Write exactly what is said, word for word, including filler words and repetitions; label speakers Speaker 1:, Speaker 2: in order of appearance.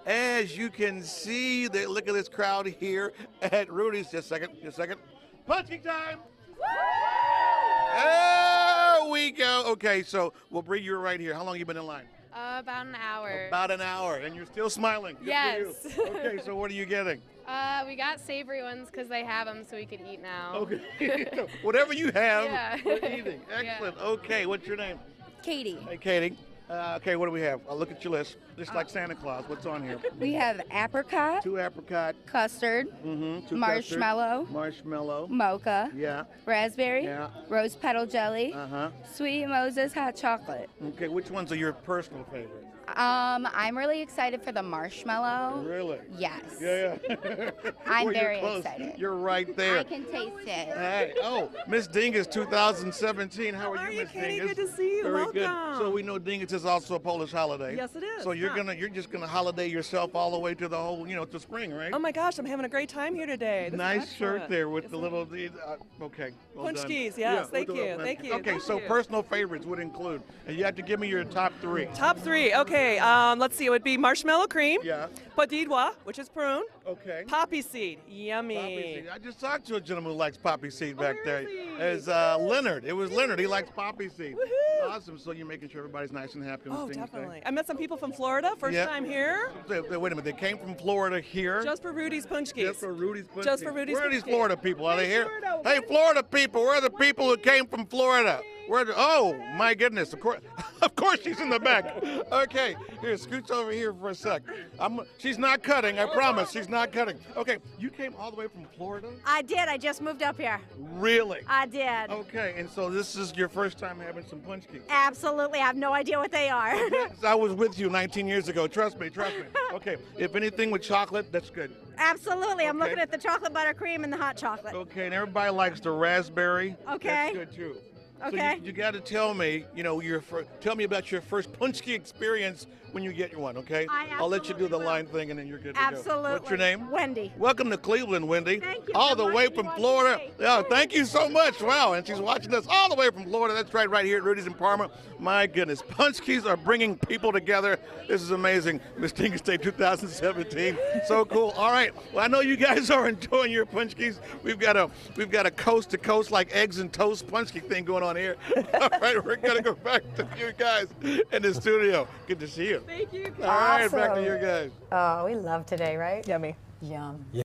Speaker 1: As you can see, they, look at this crowd here at Rudy's. Just a second, just a second. Punching time! There we go. Okay, so we'll bring you right here. How long you been in line?
Speaker 2: Uh, about an hour.
Speaker 1: About an hour, and you're still smiling. Good
Speaker 2: Yes.
Speaker 1: for you. Okay, so what are you getting?
Speaker 2: Uh, we got savory ones because they have them, so we could eat now.
Speaker 1: Okay. Whatever you have,
Speaker 2: Yeah.
Speaker 1: we're eating.
Speaker 2: Yeah.
Speaker 1: Excellent. Okay, what's your name?
Speaker 3: Katie.
Speaker 1: Hey, Katie. Uh, okay, what do we have? I'll look at your list. Just like Santa Claus. What's on here?
Speaker 3: We have apricot,
Speaker 1: Two apricot.
Speaker 3: custard,
Speaker 1: Mm-hmm. Two
Speaker 3: marshmallow,
Speaker 1: custard, marshmallow.
Speaker 3: mocha,
Speaker 1: Yeah.
Speaker 3: raspberry,
Speaker 1: Yeah.
Speaker 3: rose petal jelly,
Speaker 1: Uh-huh.
Speaker 3: sweet Moses hot chocolate.
Speaker 1: Okay, which ones are your personal favorite?
Speaker 3: Um, I'm really excited for the marshmallow.
Speaker 1: Really?
Speaker 3: Yes.
Speaker 1: Yeah, yeah.
Speaker 3: I'm
Speaker 1: Well, you're
Speaker 3: very
Speaker 1: close.
Speaker 3: excited.
Speaker 1: You're right there.
Speaker 3: I can taste it.
Speaker 1: Hey, oh, Miss Dingus two thousand seventeen. How are
Speaker 4: How are
Speaker 1: you,
Speaker 4: you,
Speaker 1: Miss
Speaker 4: Katie?
Speaker 1: Dingus?
Speaker 4: Good to see you.
Speaker 1: Very good.
Speaker 4: Welcome.
Speaker 1: So we know Dingus is also a Polish holiday.
Speaker 4: Yes, it is.
Speaker 1: So you're
Speaker 4: Yeah.
Speaker 1: gonna, you're just gonna holiday yourself all the way to the whole, you know, to spring, right?
Speaker 4: Oh my gosh, I'm having a great time here today. This is
Speaker 1: Nice shirt
Speaker 4: excellent.
Speaker 1: there with
Speaker 4: Yes,
Speaker 1: the
Speaker 4: it
Speaker 1: little, the, uh, okay. Well
Speaker 4: Punch
Speaker 1: done.
Speaker 4: keys, yes,
Speaker 1: Yeah,
Speaker 4: thank
Speaker 1: with the
Speaker 4: you,
Speaker 1: little-
Speaker 4: thank you,
Speaker 1: Okay,
Speaker 4: thank
Speaker 1: so
Speaker 4: you.
Speaker 1: personal favorites would include, and you have to give me your top three.
Speaker 4: Top three. Okay, um, let's see. It would be marshmallow cream,
Speaker 1: Yeah.
Speaker 4: podidwa, which is prune,
Speaker 1: Okay.
Speaker 4: poppy seed, yummy.
Speaker 1: Poppy seed. I just talked to a gentleman who likes poppy seed back
Speaker 4: Oh,
Speaker 1: there.
Speaker 4: really?
Speaker 1: It's uh, Leonard. It was Leonard. He likes poppy seed.
Speaker 4: Woohoo!
Speaker 1: Awesome. So you're making sure everybody's nice and happy on
Speaker 4: Oh,
Speaker 1: Sting's Day.
Speaker 4: definitely. I met some people from Florida, first
Speaker 1: Yeah.
Speaker 4: time here,
Speaker 1: Wait wait a minute. They came from Florida here.
Speaker 4: just for Rudy's punch
Speaker 1: Just
Speaker 4: keys.
Speaker 1: for Rudy's Punch
Speaker 4: Just for
Speaker 1: Keys.
Speaker 4: Rudy's
Speaker 1: Where are
Speaker 4: Punch
Speaker 1: these
Speaker 4: Keys.
Speaker 1: Florida people? Are they
Speaker 4: Hey,
Speaker 1: here?
Speaker 4: Florida,
Speaker 1: Hey,
Speaker 4: where-
Speaker 1: Florida people. Where are the people who came from Florida? Where? The, oh, my goodness. Of course, of course, she's in the back. Okay, here, scooch over here for a sec. I'm. She's not cutting. I promise. She's not cutting. Okay, you came all the way from Florida?
Speaker 5: I did. I just moved up here.
Speaker 1: Really?
Speaker 5: I did.
Speaker 1: Okay, and so this is your first time having some punch keys.
Speaker 5: Absolutely. I have no idea what they are.
Speaker 1: I was with you nineteen years ago. Trust me, trust me. Okay, if anything with chocolate, that's good.
Speaker 5: Absolutely. I'm
Speaker 1: Okay.
Speaker 5: looking at the chocolate buttercream and the hot chocolate.
Speaker 1: Okay, and everybody likes the raspberry.
Speaker 5: Okay.
Speaker 1: That's good too. So
Speaker 5: Okay.
Speaker 1: you, you got to tell me, you know, your fir- tell me about your first punch key experience when you get your one. Okay.
Speaker 5: I
Speaker 1: I'll let you do the
Speaker 5: absolutely will.
Speaker 1: line thing, and then you're good to
Speaker 5: Absolutely.
Speaker 1: go. What's your name?
Speaker 5: Wendy.
Speaker 1: Welcome to Cleveland, Wendy.
Speaker 5: Thank you.
Speaker 1: All
Speaker 5: I'm
Speaker 1: the way
Speaker 5: watching
Speaker 1: from
Speaker 5: you on
Speaker 1: Florida.
Speaker 5: T V.
Speaker 1: Yeah, thank you so much. Wow, and she's watching us all the way from Florida. That's right, right here at Rudy's in Parma. My goodness, punch keys are bringing people together. This is amazing. Miss Dingus Day two thousand seventeen. So cool. All right. Well, I know you guys are enjoying your punch keys. We've got a we've got a coast to coast like eggs and toast punch key thing going on here. All right, we're gonna go back to you guys in the studio. Good to see you.
Speaker 4: Thank you.
Speaker 1: All right, back to
Speaker 6: Awesome.
Speaker 1: you guys.
Speaker 6: Oh, we love today, right?
Speaker 4: Yummy.
Speaker 6: Yum.
Speaker 7: Yeah.